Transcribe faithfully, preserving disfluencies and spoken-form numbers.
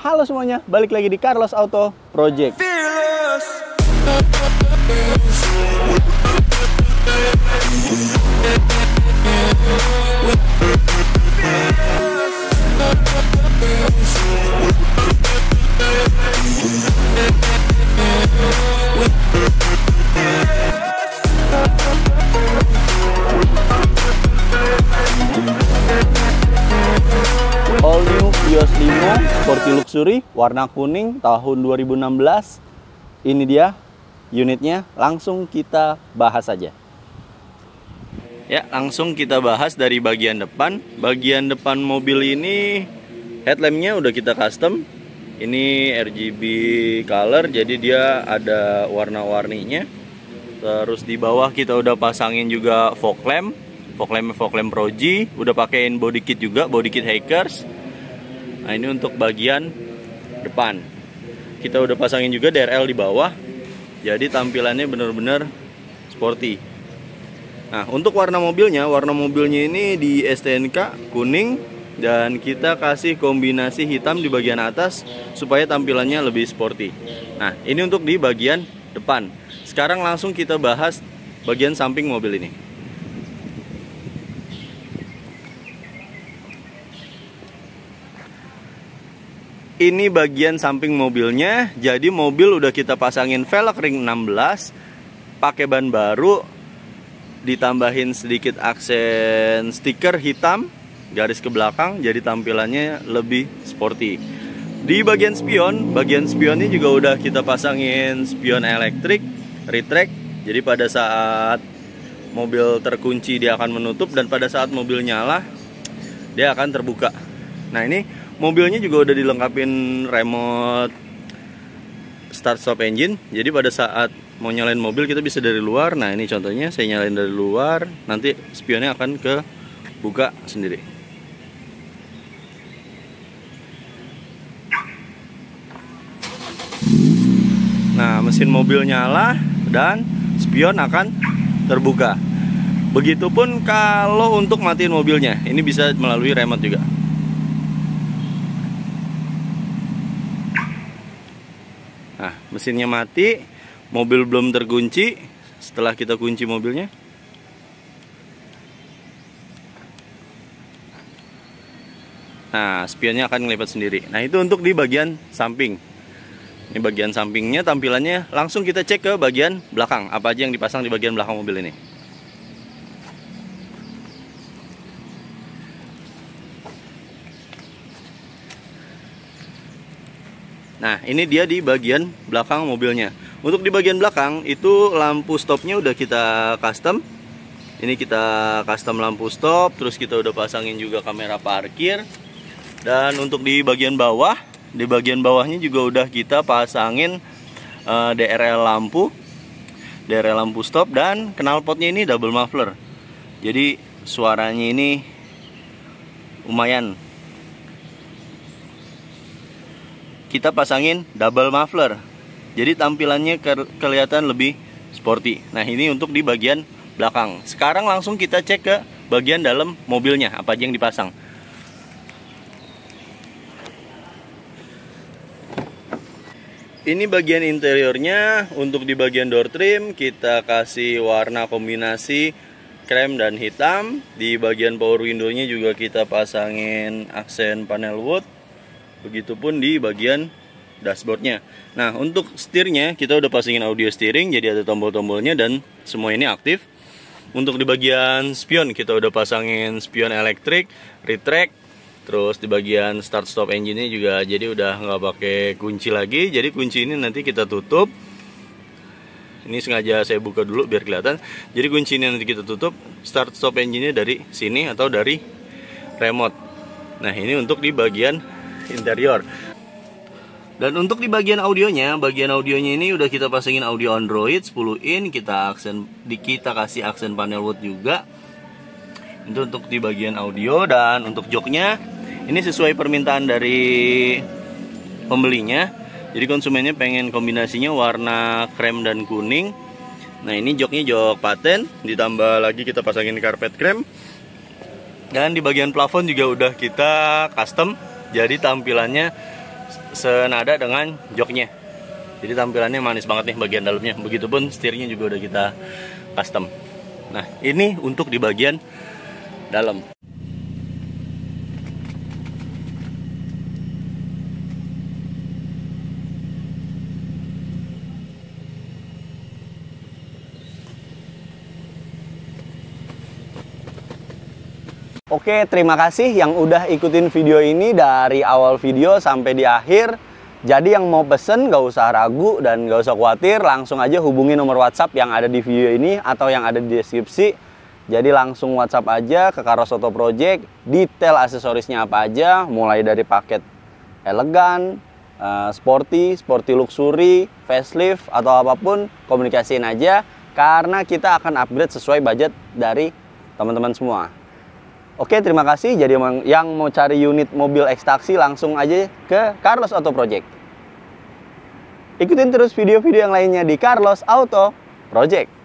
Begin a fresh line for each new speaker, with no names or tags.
Halo semuanya, balik lagi di Carlos Auto Project. All new Vios lima Sporty Luxury warna kuning tahun dua ribu enam belas. Ini dia unitnya, langsung kita bahas saja. Ya, langsung kita bahas dari bagian depan. Bagian depan mobil ini headlampnya udah kita custom. Ini R G B color, jadi dia ada warna-warninya. Terus di bawah kita udah pasangin juga fog lamp. Fog lamp fog lamp Pro G, udah pakein body kit juga, body kit Hackers. Nah, ini untuk bagian depan. Kita udah pasangin juga D R L di bawah. Jadi tampilannya bener-bener sporty. Nah, untuk warna mobilnya, warna mobilnya ini di S T N K kuning dan kita kasih kombinasi hitam di bagian atas supaya tampilannya lebih sporty. Nah, ini untuk di bagian depan. Sekarang langsung kita bahas bagian samping mobil ini. Ini bagian samping mobilnya. Jadi mobil udah kita pasangin velg ring enam belas, pakai ban baru, ditambahin sedikit aksen stiker hitam garis ke belakang, jadi tampilannya lebih sporty. Di bagian spion, bagian spionnya juga udah kita pasangin spion elektrik retract. Jadi pada saat mobil terkunci dia akan menutup, dan pada saat mobil nyala dia akan terbuka. Nah, ini mobilnya juga udah dilengkapin remote start stop engine. Jadi pada saat mau nyalain mobil kita bisa dari luar. Nah, ini contohnya saya nyalain dari luar, nanti spionnya akan ke buka sendiri. Nah, mesin mobil nyala dan spion akan terbuka. Begitupun kalau untuk matiin mobilnya, ini bisa melalui remote juga. Nah, mesinnya mati, mobil belum terkunci. Setelah kita kunci mobilnya, nah, spionnya akan ngelipat sendiri. Nah, itu untuk di bagian samping. Ini bagian sampingnya, tampilannya. Langsung kita cek ke bagian belakang, apa aja yang dipasang di bagian belakang mobil ini. Nah, ini dia di bagian belakang mobilnya. Untuk di bagian belakang itu lampu stopnya udah kita custom. Ini kita custom lampu stop, terus kita udah pasangin juga kamera parkir. Dan untuk di bagian bawah, di bagian bawahnya juga udah kita pasangin uh, D R L lampu, D R L lampu stop, dan knalpotnya ini double muffler. Jadi suaranya ini lumayan. Kita pasangin double muffler, jadi tampilannya ke kelihatan lebih sporty. Nah, ini untuk di bagian belakang. Sekarang langsung kita cek ke bagian dalam mobilnya, apa aja yang dipasang. Ini bagian interiornya. Untuk di bagian door trim kita kasih warna kombinasi krem dan hitam. Di bagian power window-nya juga kita pasangin aksen panel wood. Begitupun di bagian dashboardnya. Nah, untuk setirnya kita udah pasangin audio steering, jadi ada tombol-tombolnya dan semua ini aktif. Untuk di bagian spion kita udah pasangin spion elektrik retract. Terus di bagian start stop engine-nya juga jadi udah nggak pakai kunci lagi. Jadi kunci ini nanti kita tutup. Ini sengaja saya buka dulu biar kelihatan. Jadi kunci ini nanti kita tutup. Start stop engine-nya dari sini atau dari remote. Nah, ini untuk di bagian interior. Dan untuk di bagian audionya, bagian audionya ini udah kita pasangin audio Android sepuluh in, kita aksen di kita kasih aksen panel wood juga. Itu untuk di bagian audio. Dan untuk joknya ini sesuai permintaan dari pembelinya. Jadi konsumennya pengen kombinasinya warna krem dan kuning. Nah, ini joknya jok paten, ditambah lagi kita pasangin karpet krem. Dan di bagian plafon juga udah kita custom. Jadi tampilannya senada dengan joknya. Jadi tampilannya manis banget nih bagian dalamnya. Begitupun setirnya juga udah kita custom. Nah, ini untuk di bagian dalam.
Oke, terima kasih yang udah ikutin video ini dari awal video sampai di akhir. Jadi yang mau pesen gak usah ragu dan gak usah khawatir, langsung aja hubungi nomor WhatsApp yang ada di video ini atau yang ada di deskripsi. Jadi langsung WhatsApp aja ke Carlos Auto Project, detail aksesorisnya apa aja, mulai dari paket elegan, sporty, sporty luxury, facelift atau apapun, komunikasiin aja karena kita akan upgrade sesuai budget dari teman-teman semua. Oke, terima kasih. Jadi yang mau cari unit mobil X-Taxi langsung aja ke Carlos Auto Project. Ikutin terus video-video yang lainnya di Carlos Auto Project.